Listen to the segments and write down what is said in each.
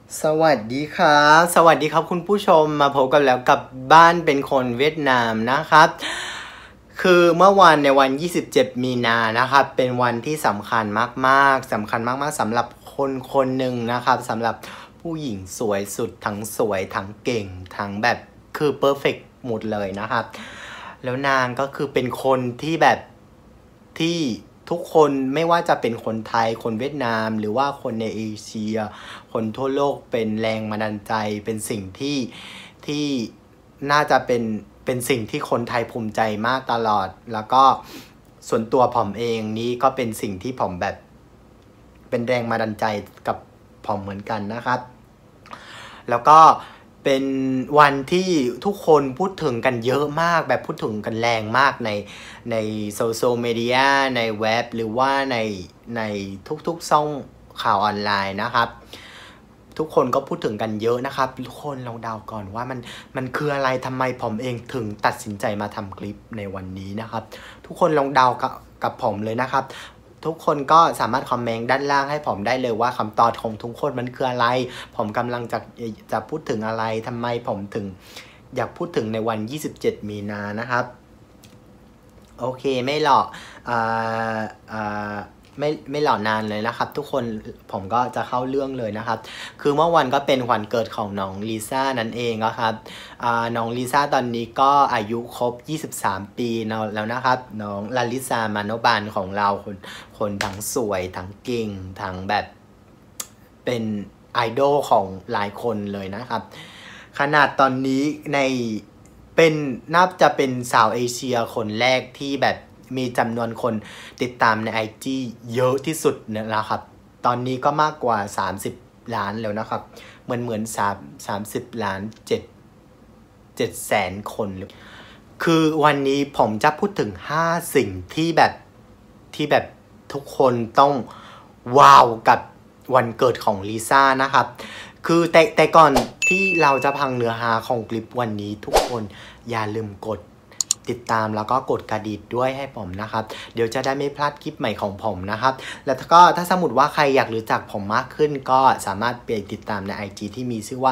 สวัสดีครับสวัสดีครับคุณผู้ชมมาพบกันแล้วกับบ้านเป็นคนเวียดนามนะครับคือเมื่อวานในวัน27มีนานะครับเป็นวันที่สำคัญมากๆสำคัญมากๆสำหรับคนคนหนึ่งนะครับสำหรับผู้หญิงสวยสุดทั้งสวยทั้งเก่งทั้งแบบคือเพอร์เฟกต์หมดเลยนะครับแล้วนางก็คือเป็นคนที่แบบที่ทุกคนไม่ว่าจะเป็นคนไทยคนเวียดนามหรือว่าคนในเอเชียคนทั่วโลกเป็นแรงบันดาลใจเป็นสิ่งที่น่าจะเป็นสิ่งที่คนไทยภูมิใจมากตลอดแล้วก็ส่วนตัวผมเองนี้ก็เป็นสิ่งที่ผมแบบเป็นแรงบันดาลใจกับผมเหมือนกันนะครับแล้วก็เป็นวันที่ทุกคนพูดถึงกันเยอะมากแบบพูดถึงกันแรงมากในโซเชียลมีเดียในเว็บหรือว่าในทุกๆช่องข่าวออนไลน์นะครับทุกคนก็พูดถึงกันเยอะนะครับทุกคนลองเดาก่อนว่ามันคืออะไรทำไมผมเองถึงตัดสินใจมาทำคลิปในวันนี้นะครับทุกคนลองเดากับผมเลยนะครับทุกคนก็สามารถคอมเมนต์ด้านล่างให้ผมได้เลยว่าคำตอบของทุกคนมันคืออะไรผมกำลังจะพูดถึงอะไรทำไมผมถึงอยากพูดถึงในวัน27มีนานะครับโอเคไม่หรอกไม่หล่อนานเลยนะครับทุกคนผมก็จะเข้าเรื่องเลยนะครับคือเมื่อวันก็เป็นวันเกิดของน้องลิซ่านั่นเองนะครับน้องลิซ่าตอนนี้ก็อายุครบ23ปีแล้วนะครับน้องลาลิซามาโนบานของเราคนทั้งสวยทั้งเก่งทั้งแบบเป็นไอดอลของหลายคนเลยนะครับขนาดตอนนี้น่าจะเป็นสาวเอเชียคนแรกที่แบบมีจำนวนคนติดตามใน IG เยอะที่สุดนะครับตอนนี้ก็มากกว่า30ล้านแล้วนะครับเหมือน30ล้าน7แสนคนคือวันนี้ผมจะพูดถึง5สิ่งที่แบบทุกคนต้องว้าวกับวันเกิดของลิซ่านะครับคือแต่ก่อนที่เราจะพังเนื้อหาของคลิปวันนี้ทุกคนอย่าลืมกดติดตามแล้วก็กดกระดิ่งด้วยให้ผมนะครับเดี๋ยวจะได้ไม่พลาดคลิปใหม่ของผมนะครับแล้วก็ถ้าสมมติว่าใครอยากรู้จักผมมากขึ้นก็สามารถไปติดตามใน IG ที่มีชื่อว่า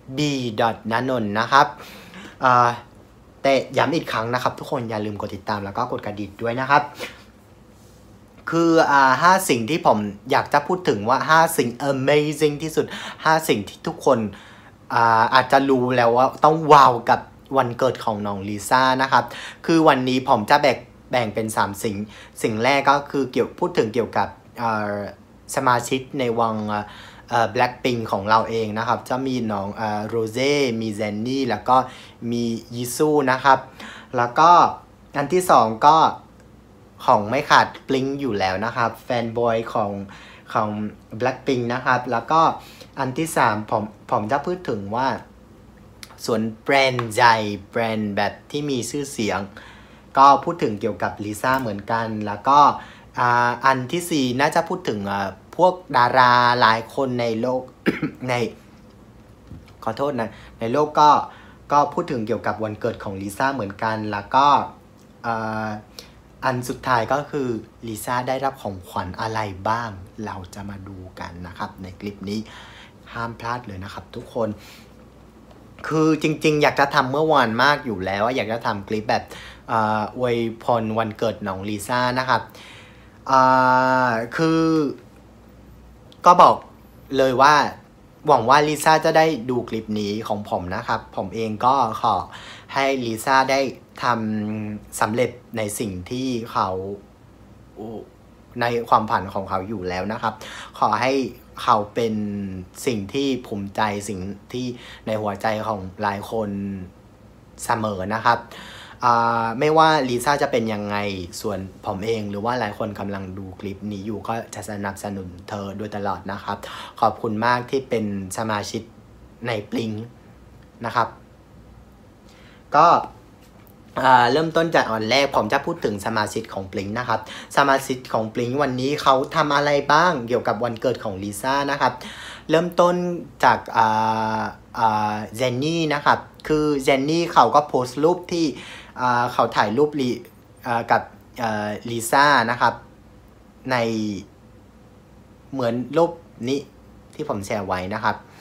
b.nanon นะครับแต่ย้ำอีกครั้งนะครับทุกคนอย่าลืมกดติดตามแล้วก็กดกระดิ่งด้วยนะครับคือ5สิ่งที่ผมอยากจะพูดถึงว่า5สิ่ง amazing ที่สุด5สิ่งที่ทุกคนอาจจะรู้แล้วว่าต้องว้าวกับวันเกิดของน้องลิซ่านะครับคือวันนี้ผมจะแบ่งเป็น3สิ่งแรกก็คือพูดถึงเกี่ยวกับสมาชิกในวงBlackpink ของเราเองนะครับจะมีน้องโรเซ่มีเจนนี่แล้วก็มียิซูนะครับแล้วก็อันที่2ก็ของไม่ขาดบลิงอยู่แล้วนะครับแฟนบอยของ Blackpink นะครับแล้วก็อันที่3ผมจะพูดถึงว่าส่วนแบรนด์ใหญ่แบรนด์แบบที่มีชื่อเสียงก็พูดถึงเกี่ยวกับลิซ่าเหมือนกันแล้วก็อันที่4น่าจะพูดถึงพวกดาราหลายคนในโลก ขอโทษนะในโลกก็พูดถึงเกี่ยวกับวันเกิดของลิซ่าเหมือนกันแล้วก็อันสุดท้ายก็คือลิซ่าได้รับของขวัญอะไรบ้างเราจะมาดูกันนะครับในคลิปนี้ห้ามพลาดเลยนะครับทุกคนคือจริงๆอยากจะทำเมื่อวานมากอยู่แล้วอยากจะทำคลิปแบบอวยพรวันเกิดน้องลิซ่านะครับคือก็บอกเลยว่าหวังว่าลิซ่าจะได้ดูคลิปนี้ของผมนะครับผมเองก็ขอให้ลิซ่าได้ทำสำเร็จในสิ่งที่เขาในความฝันของเขาอยู่แล้วนะครับขอให้เขาเป็นสิ่งที่ภูมิใจสิ่งที่ในหัวใจของหลายคนเสมอนะครับไม่ว่าลิซ่าจะเป็นยังไงส่วนผมเองหรือว่าหลายคนกำลังดูคลิปนี้อยู่ก็จะสนับสนุนเธอโดยตลอดนะครับขอบคุณมากที่เป็นสมาชิกในบลิงนะครับก็เริ่มต้นจากอันแรกผมจะพูดถึงสมาชิกของบลิงนะครับสมาชิกของบลิงวันนี้เขาทำอะไรบ้างเกี่ยวกับวันเกิดของลิซ่านะครับเริ่มต้นจากเจนนี่นะครับคือเจนนี่เขาก็โพสต์รูปที่เขาถ่ายรูปกับลิซ่านะครับในเหมือนรูปนี้ที่ผมแชร์ไว้นะครับ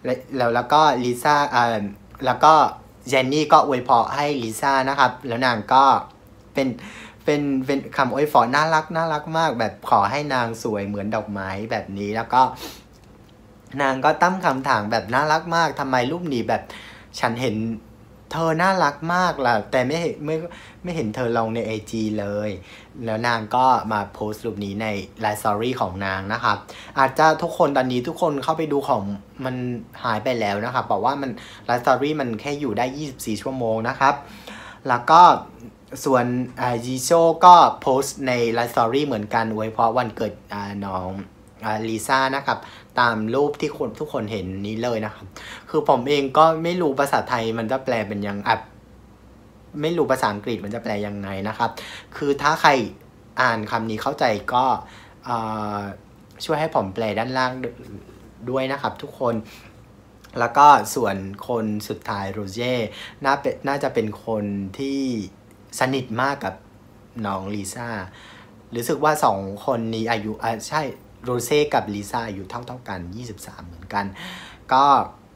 แล้วก็ลิซ่าแล้วก็เจนนี่ก็อวยพรให้ลิซ่านะครับแล้วนางก็เป็นคำอวยพรน่ารักมากแบบขอให้นางสวยเหมือนดอกไม้แบบนี้แล้วก็นางก็ตั้งคำถามแบบน่ารักมากทำไมรูปนี้แบบฉันเห็นเธอน่ารักมากล่ะแต่ไม่เห็นเธอลงใน IG เลยแล้วนางก็มาโพสต์รูปนี้ใน Live Story ของนางนะครับอาจจะทุกคนตอนนี้ทุกคนเข้าไปดูของมันหายไปแล้วนะครับบอกว่ามัน Live Story มันแค่อยู่ได้24ชั่วโมงนะครับแล้วก็ส่วนจีโชก็โพสต์ใน Live Story เหมือนกันอวยพรวันเกิดน้องลิซ่านะครับตามรูปที่ทุกคนเห็นนี้เลยนะครับคือผมเองก็ไม่รู้ภาษาไทยมันจะแปลเป็นยังไม่รู้ภาษาอังกฤษมันจะแปลยังไงนะครับคือถ้าใครอ่านคำนี้เข้าใจก็ช่วยให้ผมแปลด้านล่างด้วยนะครับทุกคนแล้วก็ส่วนคนสุดท้ายโรเจ้น่าจะเป็นคนที่สนิทมากกับน้องลิซ่ารู้สึกว่า2คนนี้อายุใช่โรเซ่กับลิซ่าอายุเท่ากัน23เหมือนกันก็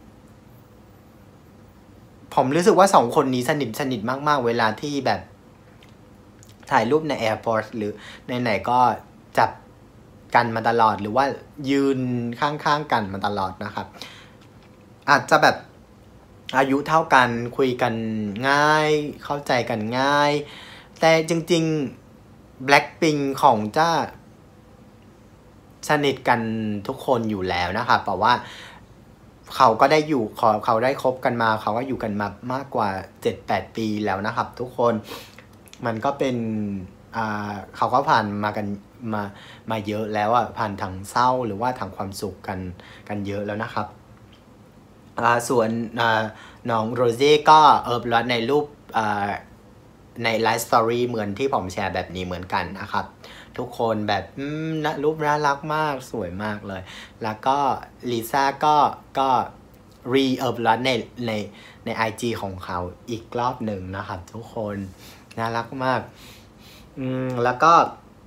ผมรู้สึกว่า2คนนี้สนิทมากๆเวลาที่แบบถ่ายรูปในแอร์พอร์ตหรือไหนๆก็จับกันมาตลอดหรือว่ายืนข้างๆกันมาตลอดนะครับอาจจะแบบอายุเท่ากันคุยกันง่ายเข้าใจกันง่ายแต่จริงๆ Blackpink ของจ้าสนิทกันทุกคนอยู่แล้วนะครับเพราะว่าเขาก็ได้อยู่เขาได้คบกันมาเขาก็อยู่กันมามากกว่า 7-8 ปีแล้วนะครับทุกคนมันก็เป็นเขาก็ผ่านมากันมาเยอะแล้วผ่านทางเศร้าหรือว่าทางความสุขกันเยอะแล้วนะครับส่วนน้องโรเซ่ก็รัดในรูปในไลฟ์สตอรี่เหมือนที่ผมแชร์แบบนี้เหมือนกันนะครับทุกคนแบบรูปน่ารักมากสวยมากเลยแล้วก็ลิซ่าก็รัดใน IG ของเขาอีกรอบหนึ่งนะครับทุกคนน่ารักมากแล้วก็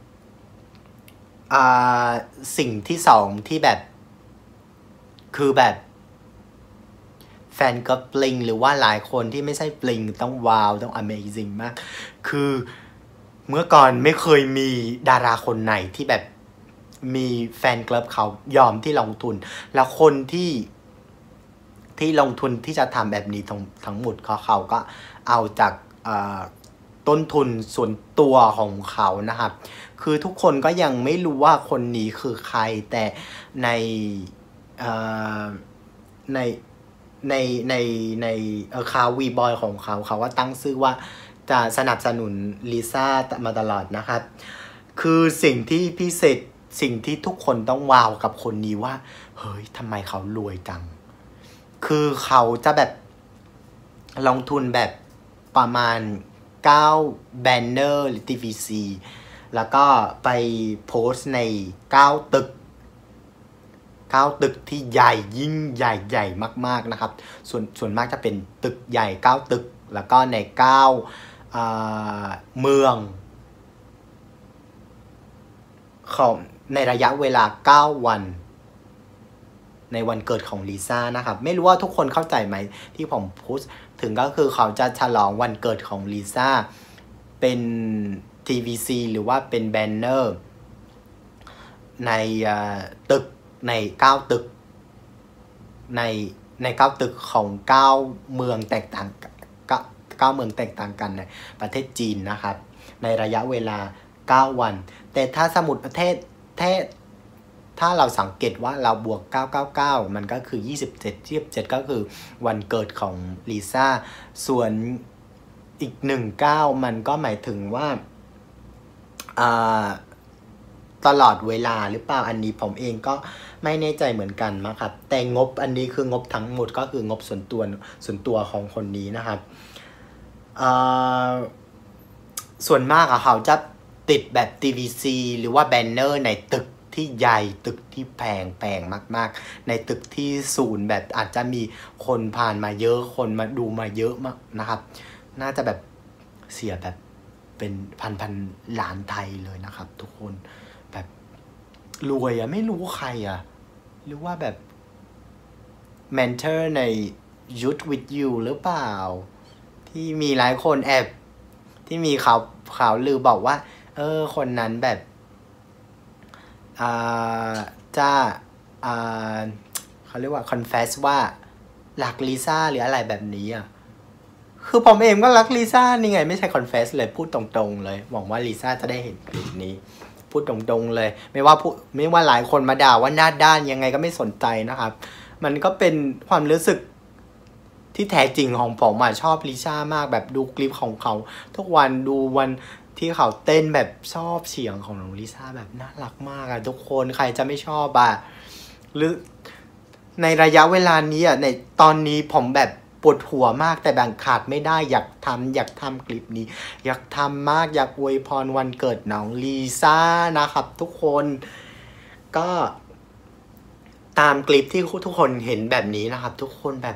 สิ่งที่2ที่แบบคือแบบแฟนก็บลิงหรือว่าหลายคนที่ไม่ใช่บลิงต้องว้าวต้อง Amazing มากคือเมื่อก่อนไม่เคยมีดาราคนไหนที่แบบมีแฟนคลับเขายอมที่ลงทุนแล้วคนที่ลงทุนที่จะทำแบบนี้ทั้งหมดเขาก็เอาจากต้นทุนส่วนตัวของเขานะครับคือทุกคนก็ยังไม่รู้ว่าคนนี้คือใครแต่ในคาวีบอยของเขาว่าตั้งชื่อว่าจะสนับสนุนลิซ่ามาตลอดนะครับคือสิ่งที่พิเศษสิ่งที่ทุกคนต้องว้าวกับคนนี้ว่าเฮ้ยทำไมเขารวยจังคือเขาจะแบบลงทุนแบบประมาณ9 แบนเนอร์หรือ TVC แล้วก็ไปโพสต์ใน9 ตึกที่ใหญ่ยิ่งใหญ่มากๆนะครับส่วนมากจะเป็นตึกใหญ่9 ตึกแล้วก็ใน9เมืองของในระยะเวลา9 วันในวันเกิดของลิซ่านะครับไม่รู้ว่าทุกคนเข้าใจไหมที่ผมพูดถึงก็คือเขาจะฉลองวันเกิดของลิซ่าเป็น TVC หรือว่าเป็นแบนเนอร์ในตึกใน9 ตึกใน9 ตึกของ9 เมืองแตกต่าง9 เมืองแตกต่างกันในประเทศจีนนะครับในระยะเวลา9 วันแต่ถ้าสมุดประเทศถ้าเราสังเกตว่าเราบวก999มันก็คือ27ก็คือวันเกิดของลิซ่าส่วนอีก19มันก็หมายถึงว่าตลอดเวลาหรือเปล่าอันนี้ผมเองก็ไม่แน่ใจเหมือนกันนะครับแต่งบอันนี้คืองบทั้งหมดก็คืองบส่วนตัวของคนนี้นะครับส่วนมากเขาจะติดแบบ TVC หรือว่าแบนเนอร์ในตึกที่ใหญ่ตึกที่แพงมากๆในตึกที่ศูนย์แบบอาจจะมีคนผ่านมาเยอะคนมาดูมาเยอะมากนะครับน่าจะแบบเสียแบบเป็นพันล้านไทยเลยนะครับทุกคนแบบรวยไม่รู้ใครหรือว่าแบบเมนเทอร์ใน Youth with You หรือเปล่าที่มีหลายคนแอบที่มีข่าวลือบอกว่าคนนั้นแบบจะเขาเรียกว่า confess ว่ารักลิซ่าหรืออะไรแบบนี้อ่ะคือผมเองก็รักลิซ่านี่ไงไม่ใช่ confess เลยพูดตรงๆเลยหวังว่าลิซ่าจะได้เห็นคลิปนี้พูดตรงๆเลยไม่ว่าหลายคนมาด่าว่าหน้าด้านยังไงก็ไม่สนใจนะครับมันก็เป็นความรู้สึกที่แท้จริงของผมชอบลิซ่ามากแบบดูคลิปของเขาทุกวันดูวันที่เขาเต้นแบบชอบเสียงของน้องลิซ่าแบบน่ารักมากทุกคนใครจะไม่ชอบหรือในระยะเวลานี้ในตอนนี้ผมแบบปวดหัวมากแต่แบ่งขาดไม่ได้อยากทำคลิปนี้อยากทำมากอยากอวยพรวันเกิดน้องลิซ่านะครับทุกคนก็ตามคลิปที่ทุกคนเห็นแบบนี้นะครับทุกคนแบบ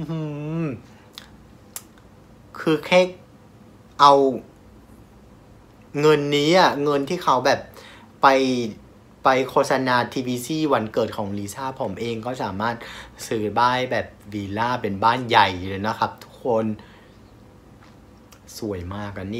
คือแค่เอาเงินนี้เงินที่เขาแบบไปโฆษณา TVC วันเกิดของลิซ่าผมเองก็สามารถซื้อบ้านแบบวิลล่าเป็นบ้านใหญ่เลยนะครับทุกคนสวยมากนี่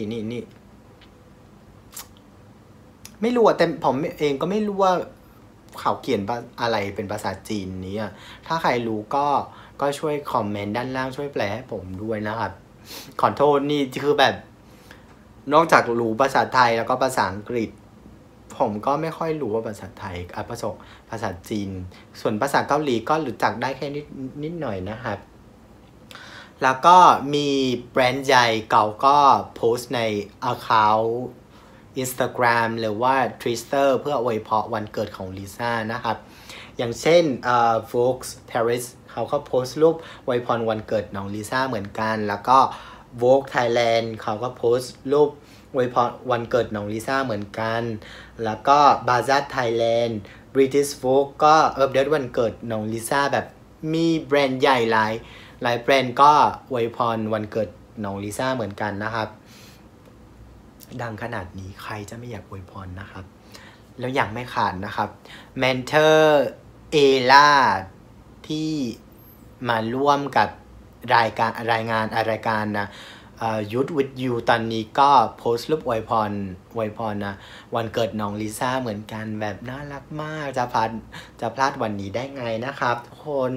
ไม่รู้แต่ผมเองก็ไม่รู้ว่าเขาเขียนอะไรเป็นภาษาจีนนี้ถ้าใครรู้ก็ช่วยคอมเมนต์ด้านล่างช่วยแปลให้ผมด้วยนะครับขอโทษนี่คือแบบนอกจากรู้ภาษาไทยแล้วก็ภาษาอังกฤษผมก็ไม่ค่อยรู้ว่าภาษาไทยภาษาจีนส่วนภาษาเกาหลีก็รู้จักได้แค่นิดหน่อยนะครับแล้วก็มีแบรนด์ใหญ่เก่าก็โพสต์ใน account Instagram หรือว่า Twitter เพื่ออวยพรวันเกิดของลิซ่านะครับอย่างเช่นVogue Paris เขาก็โพสต์รูปอวยพรวันเกิดน้องลิซ่าเหมือนกันแล้วก็ Vogue Thailand เขาก็โพสต์รูปอวยพรวันเกิดน้องลิซ่าเหมือนกันแล้วก็ Bazaar Thailand British Vogue ก็อัปเดตวันเกิดน้องลิซ่าแบบมีแบรนด์ใหญ่หลายแบรนด์ก็อวยพรวันเกิดน้องลิซ่าเหมือนกันนะครับดังขนาดนี้ใครจะไม่อยากอวยพรนะครับแล้วอย่างไม่ขาดนะครับเมนเทอร์เอล่าที่มาร่วมกับรายการนะYouth with You ตอนนี้ก็โพสต์รูปอวยพรนะวันเกิดน้องลิซ่าเหมือนกันแบบน่ารักมากจะพลาดวันนี้ได้ไงนะครับทุกคน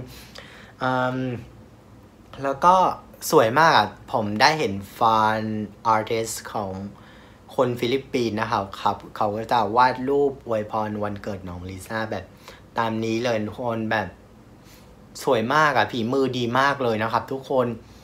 แล้วก็สวยมากผมได้เห็นฟันอาร์ติสต์ของคนฟิลิปปินส์นะครับเขาก็จะวาดรูปอวยพรวันเกิดน้องลิซ่าแบบตามนี้เลยทุกคนแบบสวยมากฝีมือดีมากเลยนะครับทุกคน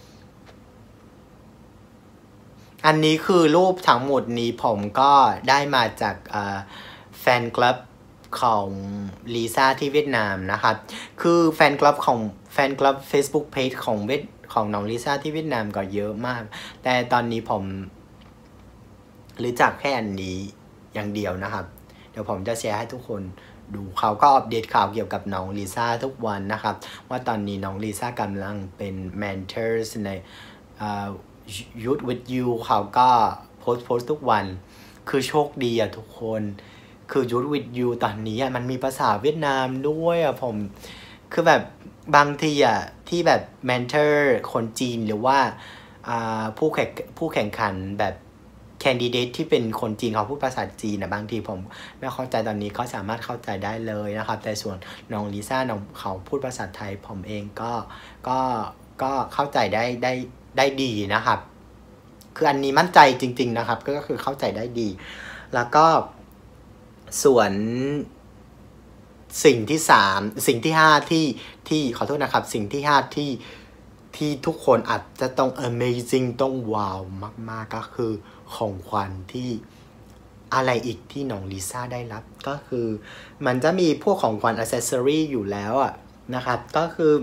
อันนี้คือรูปทั้งหมดนี้ผมก็ได้มาจากแฟนคลับของลิซ่าที่เวียดนามนะครับคือแฟนคลับ Facebook Page ของน้องลิซ่าที่เวียดนามก็เยอะมากแต่ตอนนี้ผมรู้จักแค่อันนี้อย่างเดียวนะครับเดี๋ยวผมจะแชร์ให้ทุกคนดูเขาก็อัปเดตข่าวเกี่ยวกับน้องลิซ่าทุกวันนะครับว่าตอนนี้น้องลิซ่ากำลังเป็นเมนเทอร์ในYouth with You เขาก็โพสต์ทุกวันคือโชคดีทุกคนคือ Youth with You ตอนนี้มันมีภาษาเวียดนามด้วยผมคือแบบบางทีที่แบบเมนเทอร์คนจีนหรือว่าผู้แข่งขันแบบแคนดิเดตที่เป็นคนจีนเขาพูดภาษาจีนบางทีผมไม่เข้าใจตอนนี้เขาสามารถเข้าใจได้เลยนะครับแต่ส่วนน้องลิซ่าเขาพูดภาษาไทยผมเองก็เข้าใจได้ดีนะครับคืออันนี้มั่นใจจริงๆนะครับก็คือเข้าใจได้ดีแล้วก็ส่วนสิ่งที่5ที่ขอโทษนะครับสิ่งที่5ที่ทุกคนอาจจะต้อง amazing ต้องว้าวมากๆก็คือของขวัญที่อะไรอีกที่น้องลิซ่าได้รับก็คือมันจะมีพวกของขวัญ accessory อยู่แล้วนะครับก็คือ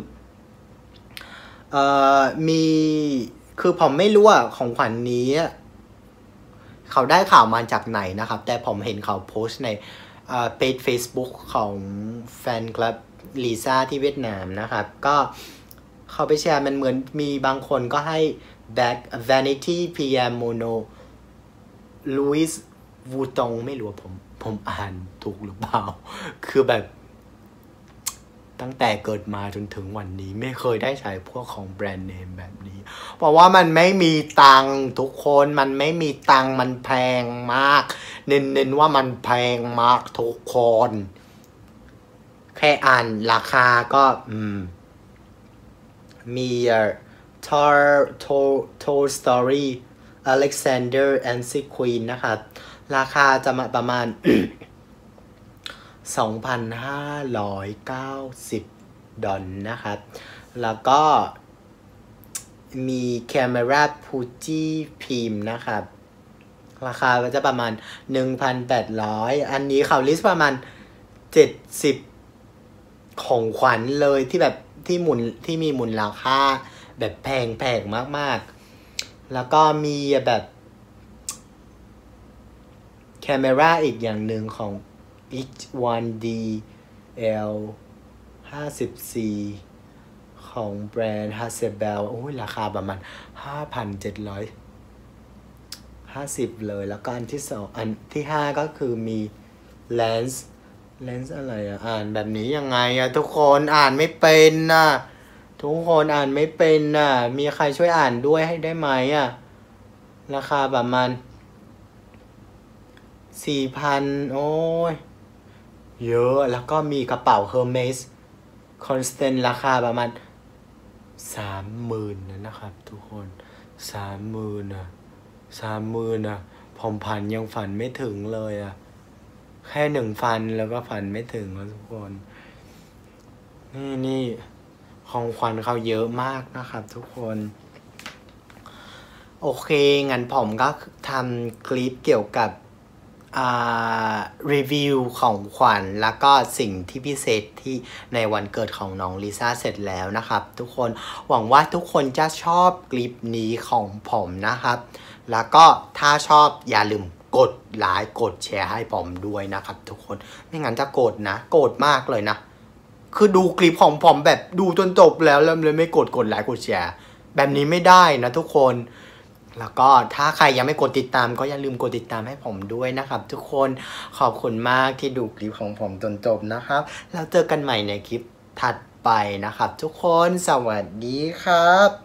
มีคือผมไม่รู้ของขวัญนี้เขาได้ข่าวมาจากไหนนะครับแต่ผมเห็นเขาโพสต์ในเพจ Facebook ของแฟนคลับลิซ่าที่เวียดนามนะครับก็เขาไปแชร์มันเหมือนมีบางคนก็ให้ Bag Vanity PM Mono Louis Vuitton ไม่รู้ผมอ่านถูกหรือเปล่าคือแบบตั้งแต่เกิดมาจนถึงวันนี้ไม่เคยได้ใช้พวกของแบรนด์เนมแบบนี้เพราะว่ามันไม่มีตังค์ทุกคนมันไม่มีตังค์มันแพงมากเน้นว่ามันแพงมากทุกคนแค่อ่านราคาก็มีToy Story Alexander and Queen นะครับราคาจะมาประมาณ 2,590 ดอลนะครับแล้วก็มี Camera Fuji Film นะครับราคาก็จะประมาณ 1,800 อันนี้เขาลิสต์ประมาณ70ของขวัญเลยที่แบบที่มีมูลค่าแบบแพงมากๆแล้วก็มีแบบแคมราอีกอย่างหนึ่งของ H1D L54 ของแบรนด์ Hasselblad โอ้ยราคาประมาณ 5,750 เลยแล้วก็อันที่5ก็คือมี Lens อะไรอ่านแบบนี้ยังไงทุกคนอ่านไม่เป็นทุกคนอ่านไม่เป็นมีใครช่วยอ่านด้วยให้ได้ไหมราคาประมาณ 4,000 โอ้ยเยอะแล้วก็มีกระเป๋า Hermes Constant ราคาประมาณ 30,000 นะครับทุกคน 30,000 ผมพันยังฝันไม่ถึงเลยแค่1,000แล้วก็ฝันไม่ถึงทุกคนนี่ของขวัญเขาเยอะมากนะครับทุกคนโอเคงั้นผมก็ทำคลิปเกี่ยวกับรีวิวของขวัญแล้วก็สิ่งที่พิเศษที่ในวันเกิดของน้องลิซ่าเสร็จแล้วนะครับทุกคนหวังว่าทุกคนจะชอบคลิปนี้ของผมนะครับแล้วก็ถ้าชอบอย่าลืมกดไลค์กดแชร์ให้ผมด้วยนะครับทุกคนไม่งั้นจะโกรธมากเลยนะคือดูคลิปของผมแบบดูจนจบแล้วเลยไม่กดไลค์กดแชร์แบบนี้ไม่ได้นะทุกคนแล้วก็ถ้าใครยังไม่กดติดตามก็อย่าลืมกดติดตามให้ผมด้วยนะครับทุกคนขอบคุณมากที่ดูคลิปของผมจนจบนะครับแล้วเจอกันใหม่ในคลิปถัดไปนะครับทุกคนสวัสดีครับ